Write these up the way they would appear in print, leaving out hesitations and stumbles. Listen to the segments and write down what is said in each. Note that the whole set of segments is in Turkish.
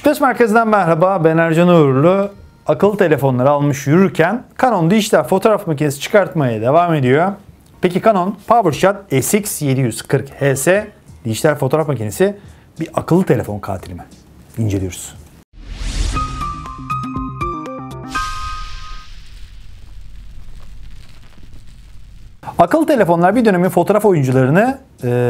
Test merkezinden merhaba, ben Ercan Uğurlu. Akıllı telefonları almış yürürken Canon dijital fotoğraf makinesi çıkartmaya devam ediyor. Peki Canon PowerShot SX740HS dijital fotoğraf makinesi bir akıllı telefon katili mi? İnceliyoruz. Akıllı telefonlar bir dönemin fotoğraf oyuncularını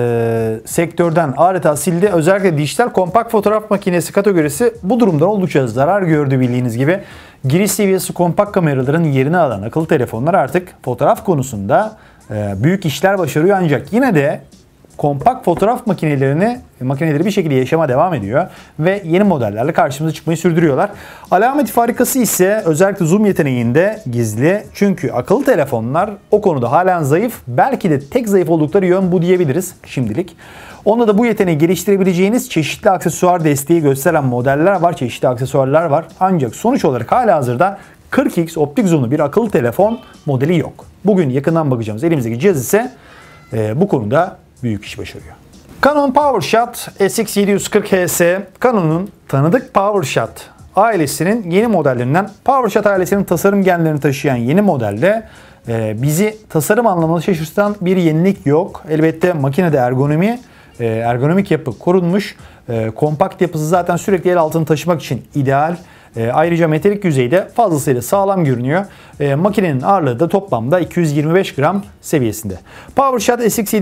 sektörden adeta sildi. Özellikle dijital kompakt fotoğraf makinesi kategorisi bu durumdan oldukça zarar gördü bildiğiniz gibi. Giriş seviyesi kompakt kameraların yerini alan akıllı telefonlar artık fotoğraf konusunda büyük işler başarıyor, ancak yine de kompakt fotoğraf makineleri bir şekilde yaşama devam ediyor ve yeni modellerle karşımıza çıkmayı sürdürüyorlar. Alameti farikası ise özellikle zoom yeteneğinde gizli. Çünkü akıllı telefonlar o konuda halen zayıf. Belki de tek zayıf oldukları yön bu diyebiliriz şimdilik. Onda da bu yeteneği geliştirebileceğiniz çeşitli aksesuar desteği gösteren modeller var, çeşitli aksesuarlar var. Ancak sonuç olarak halihazırda 40x optik zoomlu bir akıllı telefon modeli yok. Bugün yakından bakacağımız elimizdeki cihaz ise bu konuda büyük iş başarıyor. Canon PowerShot SX740HS, Canon'un tanıdık PowerShot ailesinin yeni modellerinden. PowerShot ailesinin tasarım genlerini taşıyan yeni modelde bizi tasarım anlamında şaşırtan bir yenilik yok. Elbette makinede ergonomik yapı korunmuş. Kompakt yapısı zaten sürekli el altını taşımak için ideal. Ayrıca metalik yüzeyde fazlasıyla sağlam görünüyor. Makinenin ağırlığı da toplamda 225 gram seviyesinde. PowerShot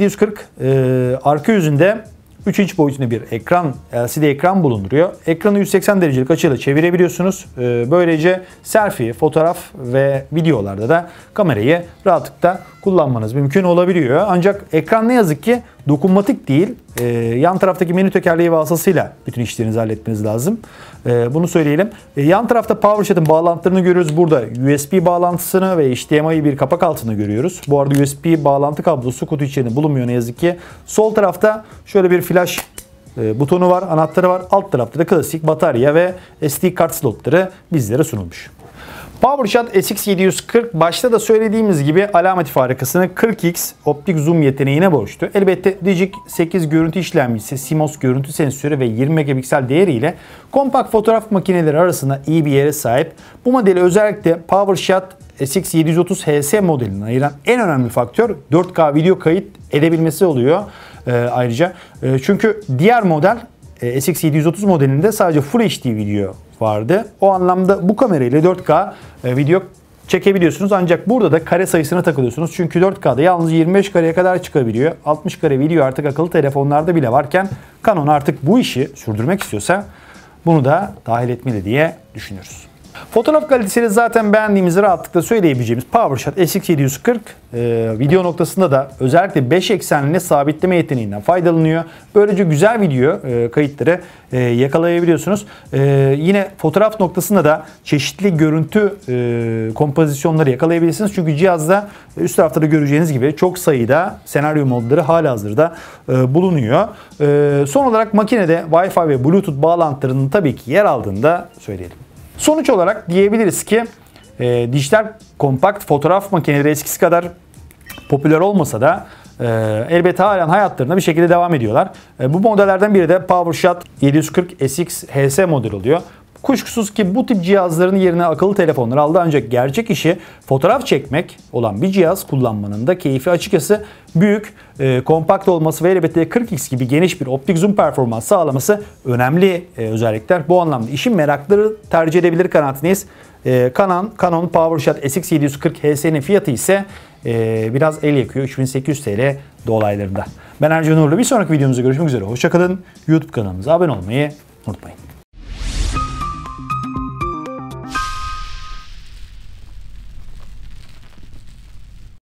SX740 arka yüzünde 3 inç boyutunda bir ekran, LCD ekran bulunduruyor. Ekranı 180 derecelik açıyla çevirebiliyorsunuz. Böylece selfie, fotoğraf ve videolarda da kamerayı rahatlıkla kullanmanız mümkün olabiliyor. Ancak ekran ne yazık ki dokunmatik değil. Yan taraftaki menü tekerleği vasıtasıyla bütün işlerinizi halletmeniz lazım. Bunu söyleyelim. Yan tarafta PowerShot'ın bağlantılarını görüyoruz. Burada USB bağlantısını ve HDMI'yi bir kapak altında görüyoruz. Bu arada USB bağlantı kablosu kutu içinde bulunmuyor ne yazık ki. Sol tarafta şöyle bir flash butonu var, anahtarı var. Alt tarafta da klasik batarya ve SD kart slotları bizlere sunulmuş. PowerShot SX740 başta da söylediğimiz gibi alameti farikasını 40x optik zoom yeteneğine borçlu. Elbette Digic 8 görüntü işlemcisi, CMOS görüntü sensörü ve 20 megapiksel değeriyle kompakt fotoğraf makineleri arasında iyi bir yere sahip. Bu modeli özellikle PowerShot SX730HS modelini ayıran en önemli faktör 4K video kayıt edebilmesi oluyor ayrıca. Çünkü diğer model SX730 modelinde sadece Full HD video vardı. O anlamda bu kamerayla 4K video çekebiliyorsunuz. Ancak burada da kare sayısına takılıyorsunuz. Çünkü 4K'da yalnız 25 kareye kadar çıkabiliyor. 60 kare video artık akıllı telefonlarda bile varken Canon artık bu işi sürdürmek istiyorsa bunu da dahil etmeli diye düşünüyoruz. Fotoğraf kalitesini zaten beğendiğimizi rahatlıkla söyleyebileceğimiz PowerShot SX740 video noktasında da özellikle 5 eksenli sabitleme yeteneğinden faydalanıyor. Böylece güzel video kayıtları yakalayabiliyorsunuz. Yine fotoğraf noktasında da çeşitli görüntü kompozisyonları yakalayabilirsiniz. Çünkü cihazda üst tarafta da göreceğiniz gibi çok sayıda senaryo modları halihazırda bulunuyor. Son olarak makinede Wi-Fi ve Bluetooth bağlantılarının tabii ki yer aldığını da söyleyelim. Sonuç olarak diyebiliriz ki dijital kompakt fotoğraf makineleri eskisi kadar popüler olmasa da elbette halen hayatlarına bir şekilde devam ediyorlar. Bu modellerden biri de PowerShot 740 SX HS model oluyor. Kuşkusuz ki bu tip cihazların yerine akıllı telefonlar aldı, ancak gerçek işi fotoğraf çekmek olan bir cihaz kullanmanın da keyfi açıkçası büyük. Kompakt olması ve elbette 40x gibi geniş bir optik zoom performans sağlaması önemli özellikler. Bu anlamda işin merakları tercih edebilir kanaatindeyiz. Canon PowerShot SX740 HS'nin fiyatı ise biraz el yakıyor. 3800 TL dolaylarında. Ben Ercan Uğurlu. Bir sonraki videomuzda görüşmek üzere. Hoşça kalın. YouTube kanalımıza abone olmayı unutmayın.